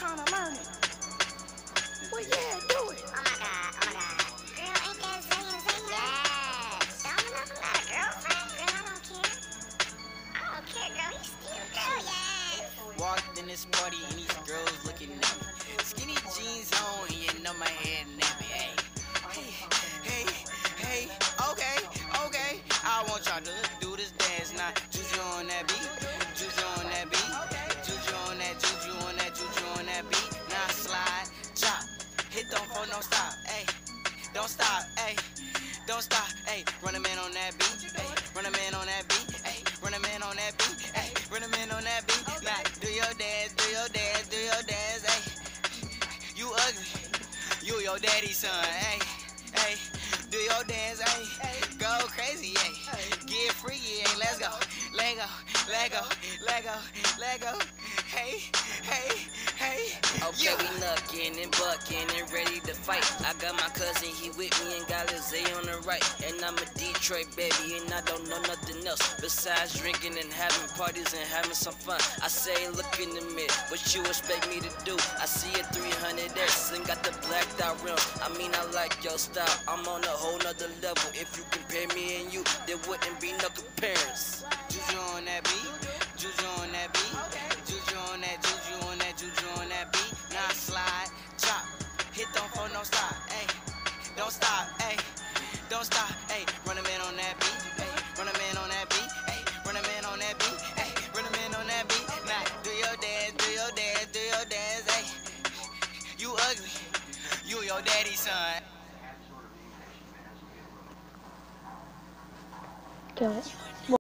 trying to learn it. Well, yeah, do it. Oh my God, oh my God. Girl, ain't that saying say yes? Don't know about a girlfriend? Girl, I don't care. I don't care, girl. He's still girl, yes. Walked in this party and these girls looking at me. Skinny jeans on and you know my head nappy. Hey, okay. I want y'all to do this dance now. Juju on that beat, Juju on that beat, Juju on that, Juju on that, Juju on that beat. Now slide, chop, hit don't hold, no stop, ayy. Don't stop, ayy. Don't stop, ayy. Run a man on that beat, ayy. Run a man on that beat, ayy. Run a man on that beat, ayy. Run a man on that beat. Now do your dance, do your dance, do your dance, ayy. You ugly, you your daddy's son, ayy. Ayy, do your dance, ayy. Go crazy, ayy. Get freaky, ayy. Let's go, let go, let go, let go, let go. Hey. Okay, we knuckin' and buckin' and ready to fight. I got my cousin, he with me and got Lizzie on the right. And I'm a Detroit baby and I don't know nothing else besides drinking and having parties and having some fun. I say look in the mirror, what you expect me to do? I see a 300S and got the blacked out rims. I mean I like your style, I'm on a whole nother level. If you compare me and you, there wouldn't be no comparison. Juju on that beat, Juju on that beat, Juju on that, Juju on that, Juju on that beat. Now slide, chop, hit don't hold, no stop, ayy. Don't stop, ayy. Don't stop, ayy. Run a man on that beat, ayy. Run a man on that beat, ayy. Run a man on that beat, ayy. Run a man on that beat. Now do your dance, do your dance, do your dance, ayy. You ugly, you your daddy's son. Do it.